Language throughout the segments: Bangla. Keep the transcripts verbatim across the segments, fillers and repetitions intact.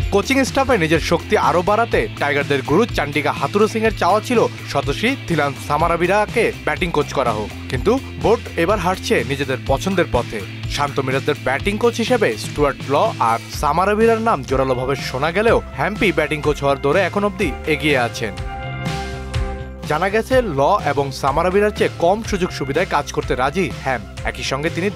কোচিং স্টাফে নিজের শক্তি আরো বাড়াতে টাইগারদের গুরু চান্ডিকা হাথুরু সিং এর চাওয়া ছিল স্বতসী থিলান সামারাবিরাকে ব্যাটিং কোচ করা হোক, কিন্তু বোর্ড এবার হাঁটছে নিজেদের পছন্দের পথে। শান্ত মিরাজদের ব্যাটিং কোচ হিসেবে স্টুয়ার্ট ল আর সামারাবিরার নাম জোরালোভাবে শোনা গেলেও হ্যাম্পি ব্যাটিং কোচ হওয়ার দৌড়ে এখন অব্দি এগিয়ে আছেন। জানা গেছে ল এবং সামারাবিরার চেয়ে কম সুযোগ সুবিধায় কাজ করতে রাজি হ্যাম। একই সঙ্গে তিনি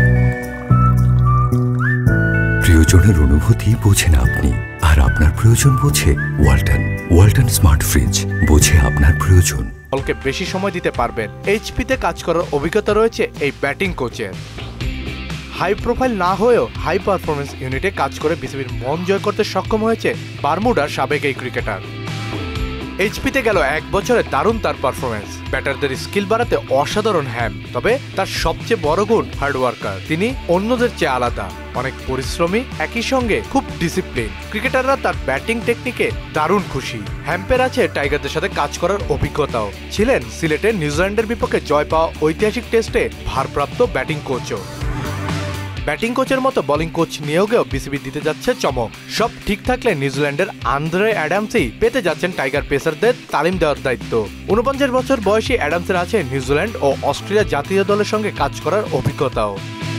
প্রিয়জনের অনুভূতি বোঝেন আপনি, আর আপনার প্রয়োজন বোঝে ওয়ালটন। ওয়ালটন স্মার্ট ফ্রিজ বোঝে আপনার প্রয়োজন। দলকে বেশি সময় দিতে পারবেন। এইচপিতে কাজ করার অভিজ্ঞতা রয়েছে এই ব্যাটিং কোচের। হাই প্রোফাইল না হয়েও হাই পারফরমেন্স ইউনিটে কাজ করে বিসিবির মন জয় করতে সক্ষম হয়েছে বারমুডার সাবেক এই ক্রিকেটার। এইচপিতে গেল এক বছরে দারুণ তার পারফরমেন্স। ব্যাটারদের স্কিল বাড়াতে অসাধারণ হ্যাম, তবে তার সবচেয়ে বড় গুণ হার্ডওয়ার্কার। তিনি অন্যদের চেয়ে আলাদা, অনেক পরিশ্রমী, একই সঙ্গে খুব ডিসিপ্লিন। ক্রিকেটাররা তার ব্যাটিং টেকনিকে দারুণ খুশি। হ্যাম্পের আছে টাইগারদের সাথে কাজ করার অভিজ্ঞতাও। ছিলেন সিলেটে নিউজিল্যান্ডের বিপক্ষে জয় পাওয়া ঐতিহাসিক টেস্টে ভারপ্রাপ্ত ব্যাটিং কোচও। ব্যাটিং কোচের মতো বোলিং কোচ নিয়োগেও বিসিবি দিতে যাচ্ছে চমক। সব ঠিক থাকলে নিউজিল্যান্ডের আন্দ্রে অ্যাডামসই পেতে যাচ্ছেন টাইগার পেসারদের তালিম দেওয়ার দায়িত্ব। ঊনপঞ্চাশ বছর বয়সী অ্যাডামসের আছে নিউজিল্যান্ড ও অস্ট্রেলিয়া জাতীয় দলের সঙ্গে কাজ করার অভিজ্ঞতাও।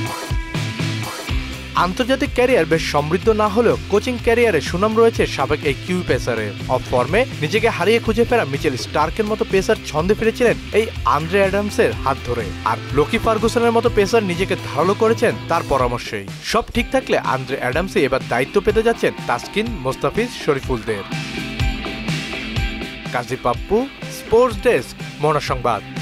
আন্তর্জাতিক ক্যারিয়ার বেশ সমৃদ্ধ না হলেও কোচিং ক্যারিয়ারে সুনাম রয়েছে সাবেক এই কিউ পেসারের। অফ ফর্মে নিজেকে হারিয়ে খুঁজে ফেরা মিচেল স্টার্কের মতো পেসার ছন্দে ফিরেছিলেন এই আন্দ্রে অ্যাডামসের হাত ধরে, আর লোকি ফার্গুসনের মতো পেসার নিজেকে ধারালো করেছেন তার পরামর্শেই। সব ঠিক থাকলে আন্দ্রে অ্যাডামসই এবার দায়িত্ব পেতে যাচ্ছেন তাসকিন, মোস্তাফিজ, শরীফুলদের। কাজী পাপ্পু, স্পোর্টস ডেস্ক, মোহনা সংবাদ।